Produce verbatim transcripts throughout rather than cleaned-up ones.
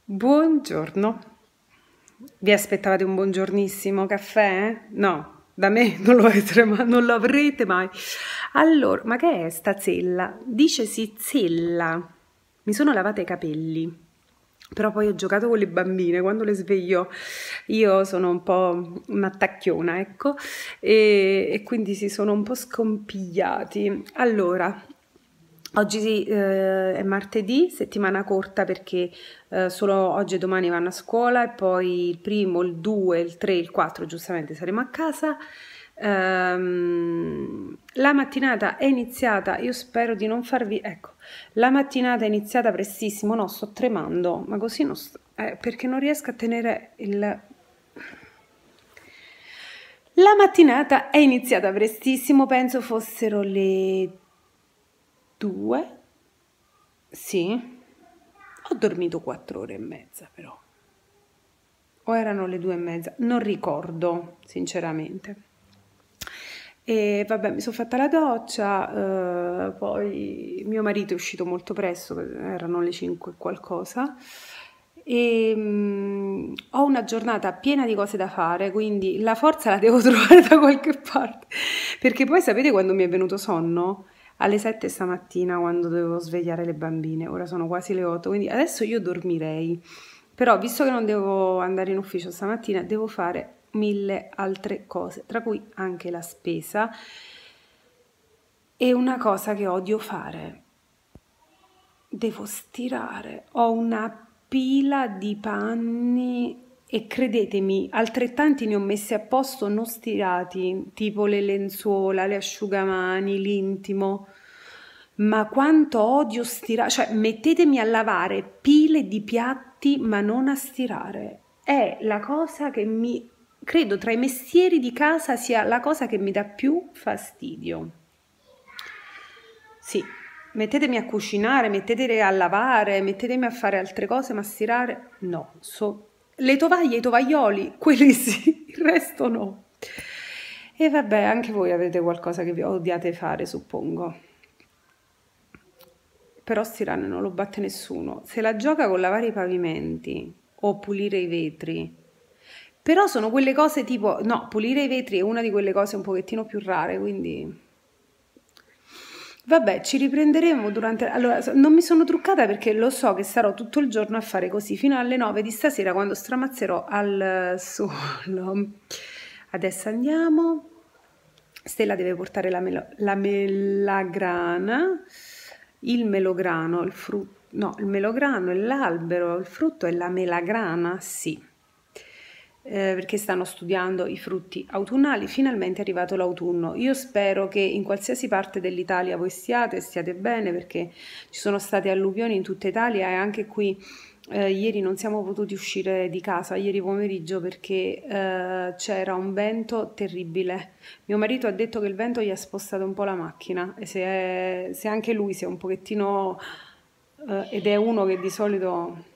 Buongiorno, vi aspettavate un buongiornissimo caffè? No, da me non lo avrete mai, non lo avrete mai. Allora, ma che è sta zella? Dicesi zella. Mi sono lavata i capelli, però poi ho giocato con le bambine, quando le sveglio io sono un po' un'attacchiona, ecco, e, e quindi si sono un po' scompigliati. Allora, oggi sì, eh, è martedì, settimana corta perché eh, solo oggi e domani vanno a scuola e poi il primo, il due, il tre, il quattro giustamente saremo a casa. Ehm, la mattinata è iniziata, io spero di non farvi... Ecco, la mattinata è iniziata prestissimo, no, sto tremando, ma così non sto... eh, perché non riesco a tenere il... La mattinata è iniziata prestissimo, penso fossero le due. Sì, ho dormito quattro ore e mezza però, o erano le due e mezza, non ricordo sinceramente. E vabbè, mi sono fatta la doccia, eh, poi mio marito è uscito molto presto, erano le cinque e qualcosa, e mm, ho una giornata piena di cose da fare, quindi la forza la devo trovare da qualche parte, perché poi sapete quando mi è venuto sonno? Alle sette stamattina quando dovevo svegliare le bambine, ora sono quasi le otto, quindi adesso io dormirei, però visto che non devo andare in ufficio stamattina, devo fare mille altre cose, tra cui anche la spesa e una cosa che odio fare, devo stirare, ho una pila di panni e credetemi, altrettanti ne ho messi a posto non stirati, tipo le lenzuola, le asciugamani, l'intimo. Ma quanto odio stirare, cioè mettetemi a lavare pile di piatti ma non a stirare. È la cosa che mi, credo tra i mestieri di casa sia la cosa che mi dà più fastidio. Sì, mettetemi a cucinare, mettetemi a lavare, mettetemi a fare altre cose, ma stirare no. So, le tovaglie, i tovaglioli, quelli sì, il resto no. E vabbè, anche voi avete qualcosa che vi odiate fare, suppongo. Però stirare non lo batte nessuno. Se la gioca con lavare i pavimenti o pulire i vetri. Però sono quelle cose tipo, no, pulire i vetri è una di quelle cose un pochettino più rare, quindi vabbè, ci riprenderemo durante... Allora, non mi sono truccata perché lo so che sarò tutto il giorno a fare così, fino alle nove di stasera quando stramazzerò al solo. Adesso andiamo. Stella deve portare la, melo... la melagrana, il melograno, il frutto... No, il melograno è l'albero, il frutto è la melagrana, sì. Eh, perché stanno studiando i frutti autunnali, finalmente è arrivato l'autunno. Io spero che in qualsiasi parte dell'Italia voi stiate, stiate bene, perché ci sono state alluvioni in tutta Italia e anche qui eh, ieri non siamo potuti uscire di casa, ieri pomeriggio, perché eh, c'era un vento terribile. Mio marito ha detto che il vento gli ha spostato un po' la macchina e se, è, se anche lui si è un pochettino... eh, ed è uno che di solito...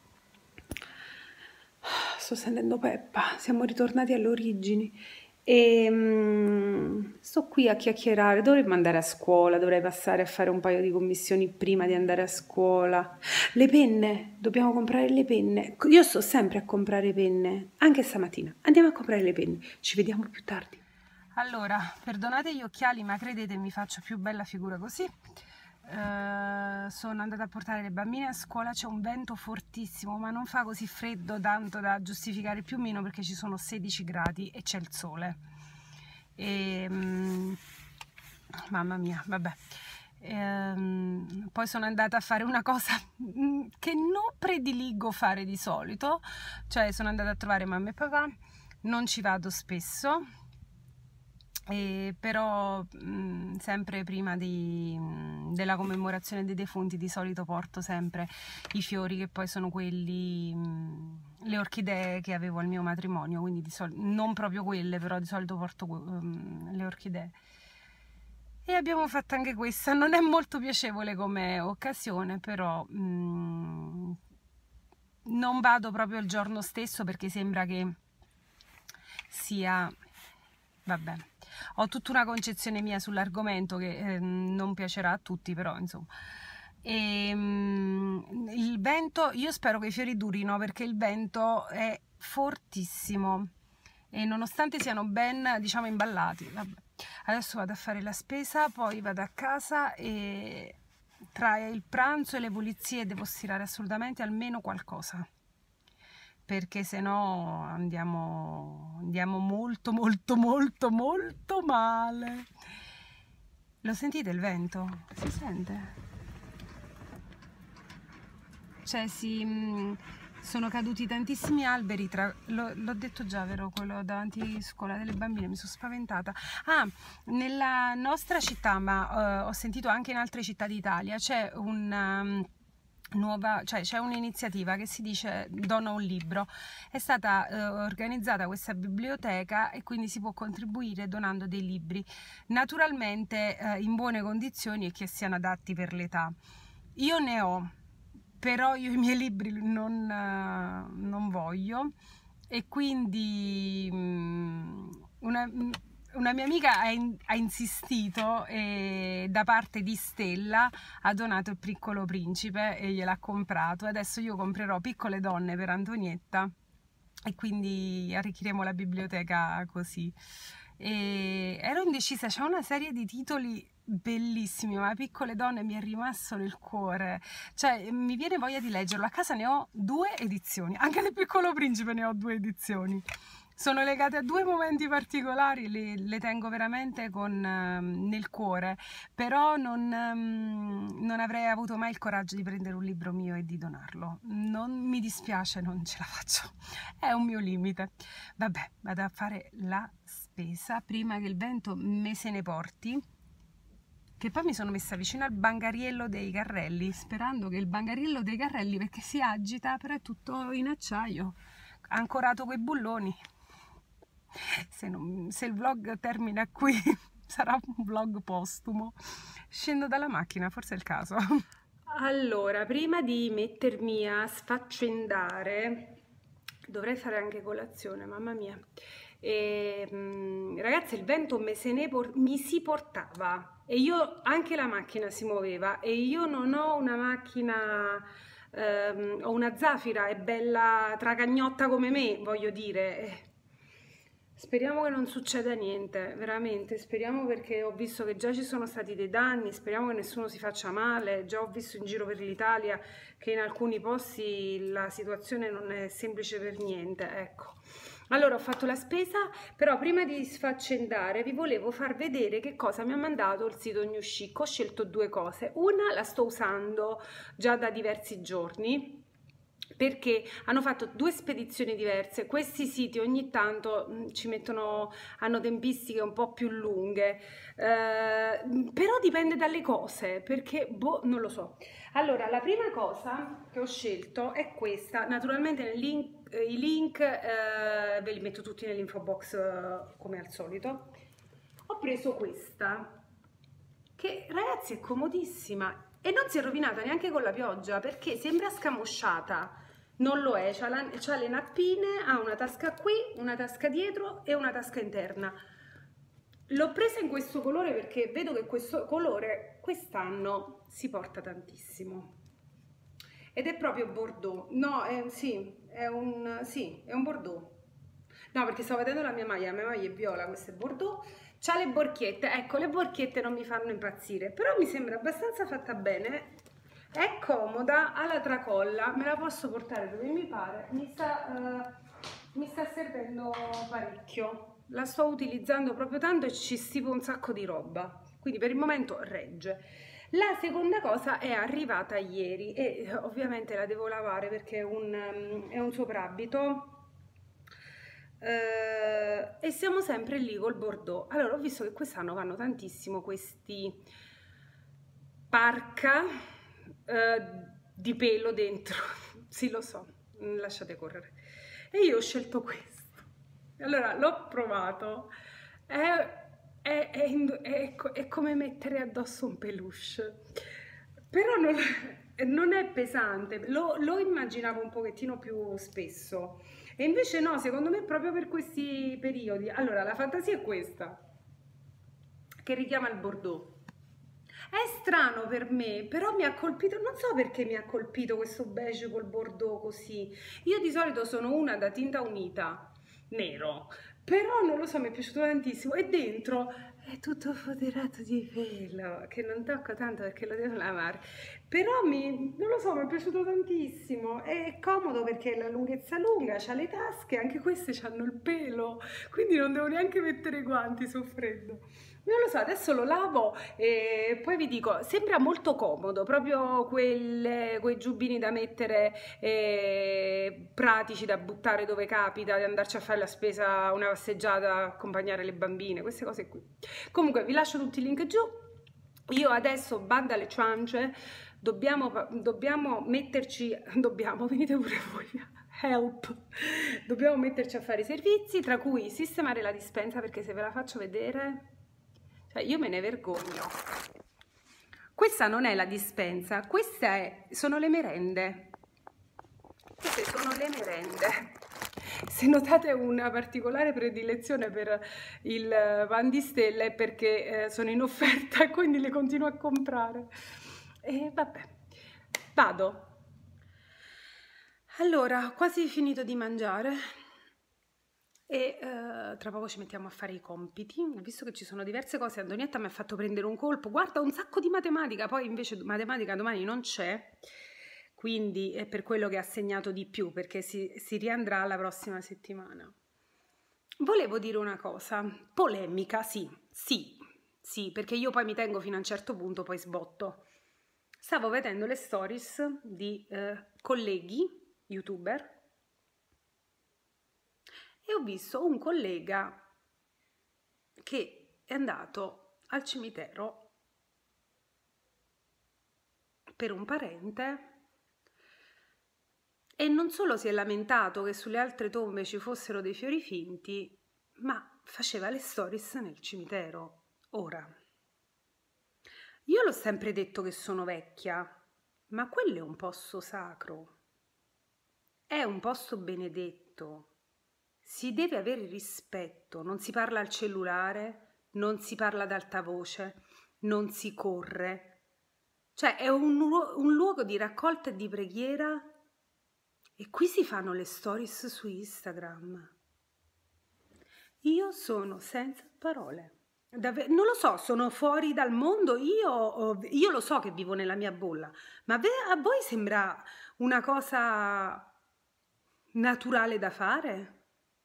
Sto sentendo Peppa, siamo ritornati alle origini e mm, sto qui a chiacchierare, dovremmo andare a scuola, dovrei passare a fare un paio di commissioni prima di andare a scuola. Le penne, dobbiamo comprare le penne. Io sto sempre a comprare penne, anche stamattina. Andiamo a comprare le penne, ci vediamo più tardi. Allora, perdonate gli occhiali, ma credete mi faccio più bella figura così. Uh, sono andata a portare le bambine a scuola, c'è un vento fortissimo ma non fa così freddo tanto da giustificare più o meno perché ci sono sedici gradi e c'è il sole e, um, mamma mia, vabbè. Um, poi sono andata a fare una cosa che non prediligo fare di solito, cioè sono andata a trovare mamma e papà, non ci vado spesso. E però mh, sempre prima di, mh, della commemorazione dei defunti di solito porto sempre i fiori che poi sono quelli, mh, le orchidee che avevo al mio matrimonio, quindi di solito, non proprio quelle, però di solito porto um, le orchidee. E abbiamo fatto anche questa, non è molto piacevole come occasione, però mh, non vado proprio il giorno stesso perché sembra che sia... vabbè, ho tutta una concezione mia sull'argomento che eh, non piacerà a tutti, però insomma. E mm, il vento, io spero che i fiori durino perché il vento è fortissimo e nonostante siano ben, diciamo, imballati, vabbè. Adesso vado a fare la spesa, poi vado a casa e tra il pranzo e le pulizie devo stirare assolutamente almeno qualcosa, perché se no andiamo, andiamo molto molto molto molto male. Lo sentite il vento? Si sente? Cioè si, mh, sono caduti tantissimi alberi, tra, l'ho l'ho detto già, vero? Quello davanti a scuola delle bambine, mi sono spaventata. Ah, nella nostra città, ma eh, ho sentito anche in altre città d'Italia, c'è una um, nuova, cioè c'è un'iniziativa che si dice Dona un libro. È stata eh, organizzata questa biblioteca e quindi si può contribuire donando dei libri, naturalmente eh, in buone condizioni e che siano adatti per l'età. Io ne ho, però io i miei libri non, eh, non voglio e quindi mm, una, una mia amica ha, in- ha insistito e da parte di Stella ha donato Il Piccolo Principe e gliel'ha comprato. Adesso io comprerò Piccole Donne per Antonietta e quindi arricchiremo la biblioteca così. E ero indecisa, c'è una serie di titoli bellissimi, ma Piccole Donne mi è rimasto nel cuore, cioè mi viene voglia di leggerlo. A casa ne ho due edizioni, anche del Piccolo Principe ne ho due edizioni. Sono legate a due momenti particolari, le, le tengo veramente con, ehm, nel cuore, però non, ehm, non avrei avuto mai il coraggio di prendere un libro mio e di donarlo. Non mi dispiace, non ce la faccio, è un mio limite. Vabbè, vado a fare la spesa prima che il vento me se ne porti, che poi mi sono messa vicino al bangariello dei carrelli, sperando che il bangariello dei carrelli, perché si agita, però è tutto in acciaio, ancorato coi bulloni. Se, non, se il vlog termina qui sarà un vlog postumo. Scendo dalla macchina, forse è il caso. Allora, prima di mettermi a sfaccendare, dovrei fare anche colazione, mamma mia. E, mh, ragazzi, il vento me se ne por- mi si portava e io, anche la macchina si muoveva e io non ho una macchina, ehm, ho una Zafira, è bella tracagnotta come me, voglio dire. Eh, Speriamo che non succeda niente, veramente, speriamo, perché ho visto che già ci sono stati dei danni, speriamo che nessuno si faccia male. Già ho visto in giro per l'Italia che in alcuni posti la situazione non è semplice per niente, ecco. Allora ho fatto la spesa, però prima di sfaccendare vi volevo far vedere che cosa mi ha mandato il sito New Chic. Ho scelto due cose, una la sto usando già da diversi giorni, perché hanno fatto due spedizioni diverse. Questi siti ogni tanto mh, ci mettono, hanno tempistiche un po' più lunghe, eh, però dipende dalle cose, perché boh, non lo so. Allora, la prima cosa che ho scelto è questa, naturalmente nel link, eh, i link eh, ve li metto tutti nell'info box eh, come al solito. Ho preso questa, che ragazzi è comodissima e non si è rovinata neanche con la pioggia, perché sembra scamosciata, non lo è, c'ha, la, c'ha le nappine, ha una tasca qui, una tasca dietro e una tasca interna. L'ho presa in questo colore perché vedo che questo colore quest'anno si porta tantissimo ed è proprio Bordeaux. No, è, sì, è un, sì, è un Bordeaux. No, perché stavo vedendo la mia maglia, la mia maglia è viola, questa è Bordeaux. C'ha le borchiette, ecco, le borchiette non mi fanno impazzire, però mi sembra abbastanza fatta bene, è comoda, ha la tracolla, me la posso portare dove mi pare, mi sta, uh, mi sta servendo parecchio, la sto utilizzando proprio tanto e ci stipo un sacco di roba, quindi per il momento regge. La seconda cosa è arrivata ieri e ovviamente la devo lavare perché è un, um, è un soprabito. Uh, e siamo sempre lì col Bordeaux. Allora ho visto che quest'anno vanno tantissimo questi parka uh, di pelo dentro. Sì, lo so, lasciate correre. E io ho scelto questo. Allora l'ho provato, è, è, è, è, è come mettere addosso un peluche, però non, non è pesante, lo, lo immaginavo un pochettino più spesso e invece no, secondo me proprio per questi periodi. Allora la fantasia è questa, che richiama il Bordeaux. È strano per me, però mi ha colpito, non so perché mi ha colpito questo beige col bordeaux così. Io di solito sono una da tinta unita, nero, però non lo so, mi è piaciuto tantissimo e dentro è tutto foderato di pelo, che non tocco tanto perché lo devo lavare, però mi, non lo so, mi è piaciuto tantissimo, è comodo perché la lunghezza lunga, c'ha le tasche, anche queste hanno il pelo, quindi non devo neanche mettere i guanti, sul freddo. Non lo so, adesso lo lavo e poi vi dico, sembra molto comodo, proprio quelle, quei giubbini da mettere eh, pratici da buttare dove capita, di andarci a fare la spesa, una passeggiata, accompagnare le bambine, queste cose qui. Comunque vi lascio tutti i link giù. Io adesso bando alle ciance, dobbiamo, dobbiamo metterci, dobbiamo, venite pure voi, help, dobbiamo metterci a fare i servizi, tra cui sistemare la dispensa, perché se ve la faccio vedere, cioè io me ne vergogno. Questa non è la dispensa, queste sono le merende, queste sono le merende. Se notate una particolare predilezione per il pan di stelle è perché eh, sono in offerta e quindi le continuo a comprare. E vabbè, vado. Allora, quasi finito di mangiare e eh, tra poco ci mettiamo a fare i compiti. Ho visto che ci sono diverse cose, Antonietta mi ha fatto prendere un colpo, guarda un sacco di matematica, poi invece matematica domani non c'è. Quindi è per quello che ha segnato di più, perché si, si riandrà la prossima settimana. Volevo dire una cosa, polemica, sì, sì, sì, perché io poi mi tengo fino a un certo punto, poi sbotto. Stavo vedendo le stories di eh, colleghi, youtuber, e ho visto un collega che è andato al cimitero per un parente. E non solo si è lamentato che sulle altre tombe ci fossero dei fiori finti, ma faceva le stories nel cimitero. Ora, io l'ho sempre detto che sono vecchia, ma quello è un posto sacro, è un posto benedetto, si deve avere rispetto, non si parla al cellulare, non si parla ad alta voce, non si corre, cioè è un, un luogo di raccolta e di preghiera. E qui si fanno le stories su Instagram. Io sono senza parole. Davvero, non lo so, sono fuori dal mondo, io, io lo so che vivo nella mia bolla, ma a voi sembra una cosa naturale da fare?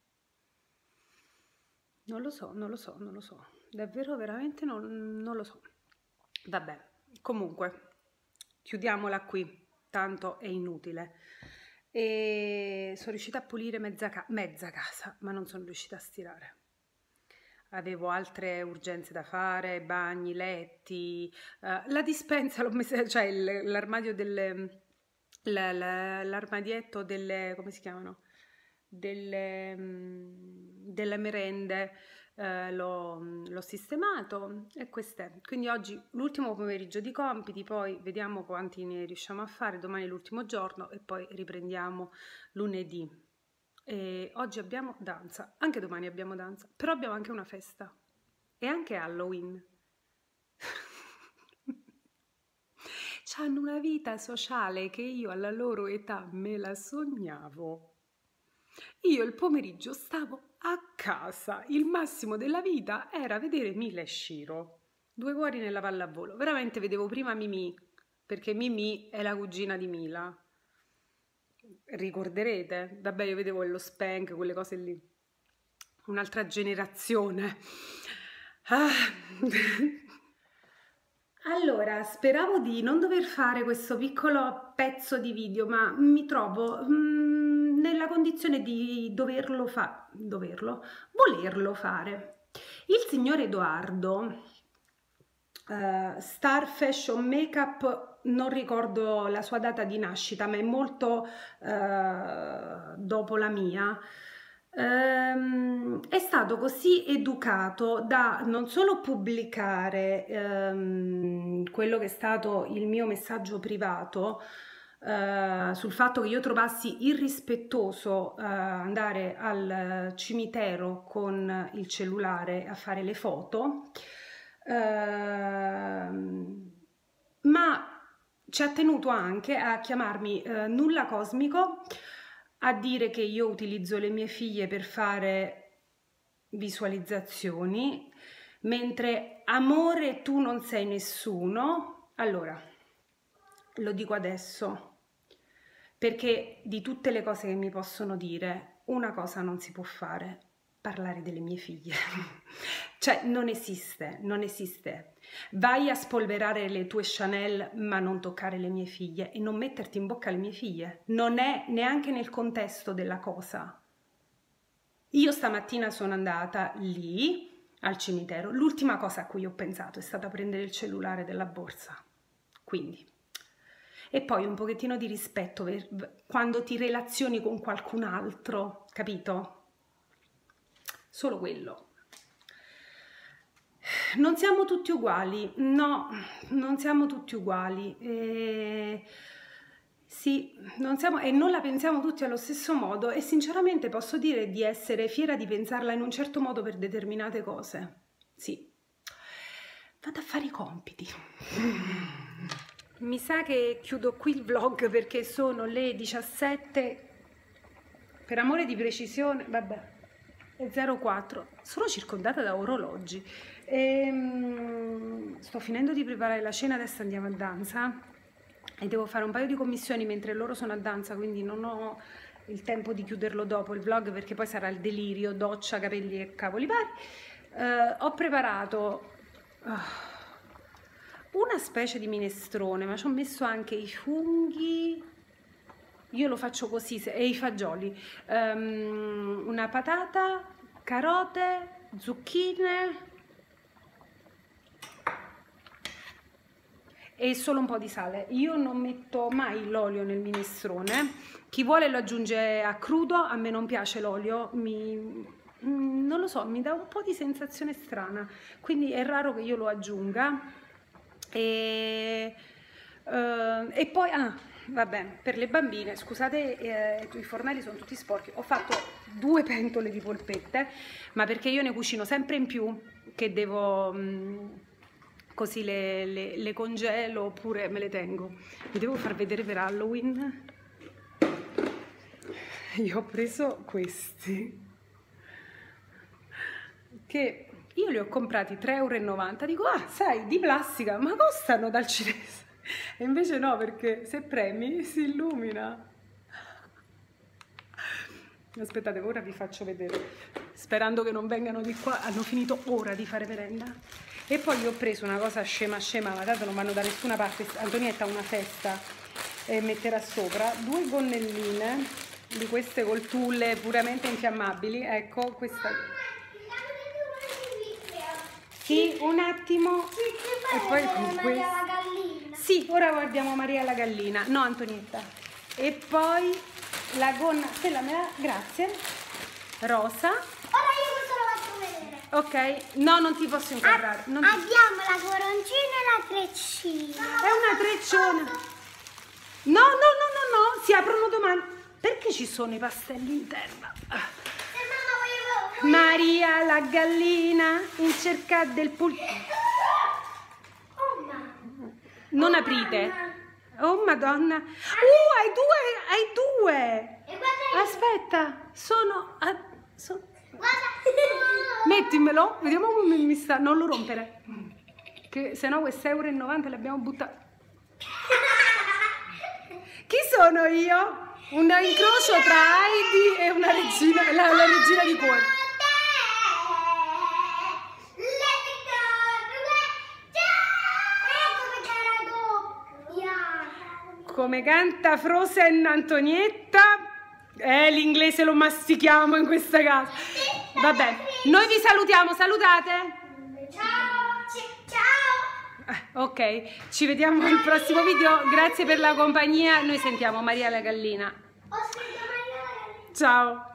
Non lo so, non lo so, non lo so. Davvero, veramente non, non lo so. Vabbè, comunque, chiudiamola qui, tanto è inutile. E sono riuscita a pulire mezza, ca mezza casa, ma non sono riuscita a stirare. Avevo altre urgenze da fare, bagni, letti, uh, la dispensa l'ho messa, cioè l'armadio delle, l'armadietto delle, come si chiamano? Delle, delle merende, eh, l'ho sistemato e quest'è. Quindi oggi l'ultimo pomeriggio di compiti, poi vediamo quanti ne riusciamo a fare, domani è l'ultimo giorno e poi riprendiamo lunedì. E oggi abbiamo danza, anche domani abbiamo danza, però abbiamo anche una festa e anche Halloween. C'hanno una vita sociale che io alla loro età me la sognavo. Io il pomeriggio stavo a casa, il massimo della vita era vedere Mila e Shiro, due cuori nella pallavolo. Veramente vedevo prima Mimì, perché Mimì è la cugina di Mila. Ricorderete? Vabbè, io vedevo lo Spank, quelle cose lì. Un'altra generazione. Ah. Allora, speravo di non dover fare questo piccolo pezzo di video, ma mi trovo mm, nella condizione di doverlo fare, doverlo, volerlo fare. Il signor Edoardo, uh, Star Fashion Makeup, non ricordo la sua data di nascita, ma è molto uh, dopo la mia. Um, è stato così educato da non solo pubblicare um, quello che è stato il mio messaggio privato uh, sul fatto che io trovassi irrispettoso uh, andare al cimitero con il cellulare a fare le foto, Ehm, ma ci ha tenuto anche a chiamarmi eh, nulla cosmico, a dire che io utilizzo le mie figlie per fare visualizzazioni, mentre amore tu non sei nessuno. Allora, lo dico adesso, perché di tutte le cose che mi possono dire, una cosa non si può fare: parlare delle mie figlie. Cioè, non esiste, non esiste. Vai a spolverare le tue Chanel, ma non toccare le mie figlie e non metterti in bocca le mie figlie. Non è neanche nel contesto della cosa. Io stamattina sono andata lì, al cimitero. L'ultima cosa a cui ho pensato è stata prendere il cellulare della borsa. Quindi... E poi un pochettino di rispetto per, quando ti relazioni con qualcun altro, capito? Solo quello. Non siamo tutti uguali, no, non siamo tutti uguali. E... Sì, non siamo, e non la pensiamo tutti allo stesso modo, e sinceramente posso dire di essere fiera di pensarla in un certo modo per determinate cose. Sì. Vado a fare i compiti. Mi sa che chiudo qui il vlog perché sono le diciassette, per amore di precisione, vabbè, è zero quattro, sono circondata da orologi. E, sto finendo di preparare la cena, adesso andiamo a danza e devo fare un paio di commissioni mentre loro sono a danza, quindi non ho il tempo di chiuderlo dopo il vlog perché poi sarà il delirio, doccia, capelli e cavoli vari. Uh, ho preparato... Uh, una specie di minestrone, ma ci ho messo anche i funghi, io lo faccio così, e i fagioli, um, una patata, carote, zucchine e solo un po' di sale. Io non metto mai l'olio nel minestrone, chi vuole lo aggiunge a crudo, a me non piace l'olio, mi... non lo so, mi dà un po' di sensazione strana, quindi è raro che io lo aggiunga. E, uh, e poi, ah, vabbè, per le bambine, scusate, eh, i fornelli sono tutti sporchi, ho fatto due pentole di polpette, ma perché io ne cucino sempre in più, che devo, mh, così le, le, le congelo oppure me le tengo. Vi devo far vedere per Halloween. Io ho preso questi, che... io li ho comprati tre e novanta euro, dico, ah, sai, di plastica, ma costano dal cinese. E invece no, perché se premi si illumina. Aspettate, ora vi faccio vedere, sperando che non vengano di qua, hanno finito ora di fare merenda. E poi gli ho preso una cosa scema scema, ma tanto non vanno da nessuna parte, Antonietta ha una festa e metterà sopra, due gonnelline, di queste col tulle puramente infiammabili, ecco, questa... Sì, un attimo. Sì, sì, e poi con Maria questo... la gallina. Sì, ora guardiamo Maria la gallina. No, Antonietta. E poi la gonna, Stella me la... grazie. Rosa. Ora io questo lo faccio vedere. Ok, no, non ti posso inquadrare. Non ti... Abbiamo la coroncina e la treccina. È una trecciona. No, no, no, no, no, si aprono domani. Perché ci sono i pastelli in terra? Maria la gallina in cerca del pul... Oh, mamma. Non oh, aprite. Mamma. Oh madonna. Uh, hai due, hai due. E guarda, aspetta, sono... A... So... guarda. Mettimelo, vediamo come mi sta. Non lo rompere, che se no queste euro e novanta le abbiamo buttate. Chi sono io? Un incrocio tra Heidi e una regina, la, la regina di cuore. Come canta Frozen Antonietta, eh, l'inglese lo mastichiamo in questa casa. Vabbè, noi vi salutiamo, salutate. Ciao, ciao. Eh, ok, ci vediamo al prossimo video, grazie per la compagnia, noi sentiamo Maria la gallina. Ho scritto Maria la gallina. Ciao.